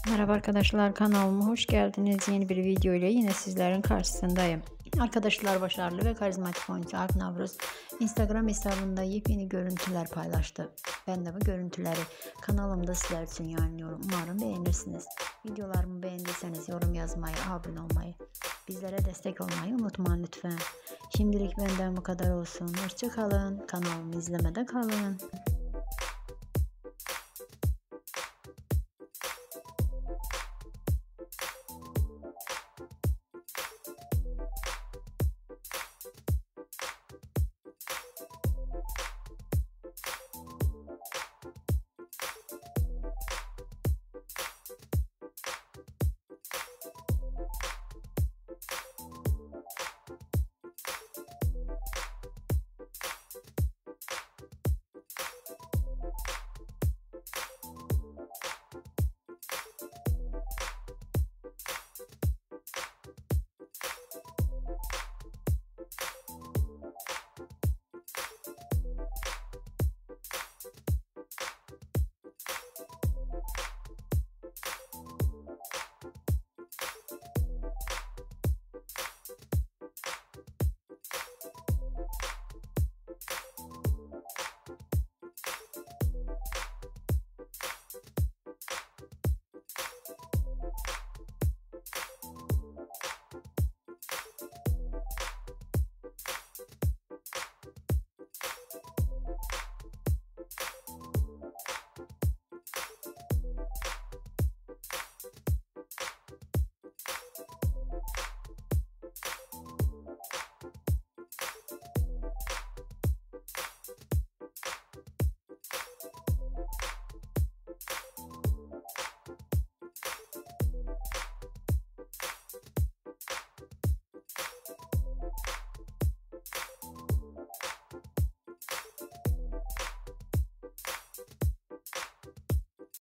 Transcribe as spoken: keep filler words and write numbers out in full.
Merhaba arkadaşlar, kanalıma hoş geldiniz. Yeni bir video ile yine sizlerin karşısındayım. Arkadaşlar, başarılı ve karizmatik oyuncu Alp Navruz Instagram hesabında yepyeni görüntüler paylaştı. Ben de bu görüntüleri kanalımda sizler için yayınlıyorum. Umarım beğenirsiniz. Videolarımı beğendiyseniz yorum yazmayı, abone olmayı, bizlere destek olmayı unutmayın lütfen. Şimdilik benden bu kadar olsun. Hoşça kalın. Kanalımı izlemede kalın.